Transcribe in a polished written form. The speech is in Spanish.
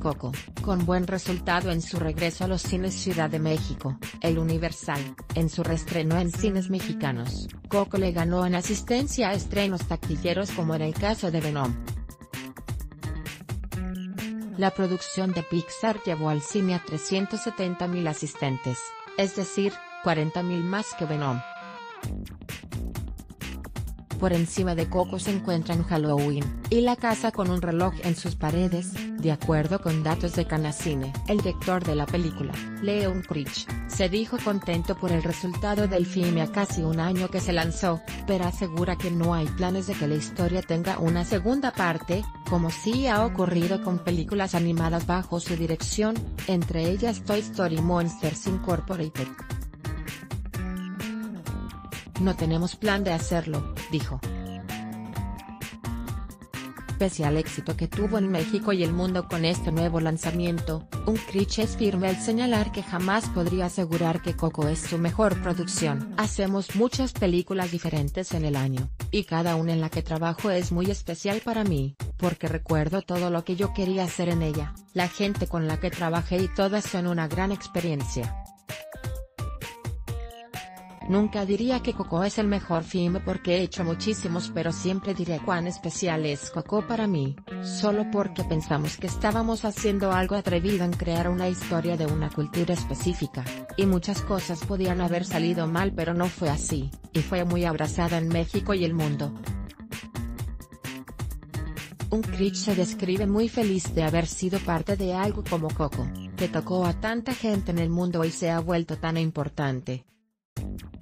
Coco, con buen resultado en su regreso a los cines Ciudad de México, El Universal, en su reestreno en cines mexicanos. Coco le ganó en asistencia a estrenos taquilleros como en el caso de Venom. La producción de Pixar llevó al cine a 370.000 asistentes, es decir, 40.000 más que Venom. Por encima de Coco se encuentran Halloween, y La casa con un reloj en sus paredes, de acuerdo con datos de Canacine. El director de la película, Leon Critch, se dijo contento por el resultado del filme a casi un año que se lanzó, pero asegura que no hay planes de que la historia tenga una segunda parte, como sí ha ocurrido con películas animadas bajo su dirección, entre ellas Toy Story Monsters Incorporated. No tenemos plan de hacerlo, dijo. Pese al éxito que tuvo en México y el mundo con este nuevo lanzamiento, Critch es firme al señalar que jamás podría asegurar que Coco es su mejor producción. Hacemos muchas películas diferentes en el año, y cada una en la que trabajo es muy especial para mí, porque recuerdo todo lo que yo quería hacer en ella, la gente con la que trabajé y todas son una gran experiencia. Nunca diría que Coco es el mejor filme porque he hecho muchísimos, pero siempre diré cuán especial es Coco para mí, solo porque pensamos que estábamos haciendo algo atrevido en crear una historia de una cultura específica, y muchas cosas podían haber salido mal pero no fue así, y fue muy abrazada en México y el mundo. Critch se describe muy feliz de haber sido parte de algo como Coco, que tocó a tanta gente en el mundo y se ha vuelto tan importante.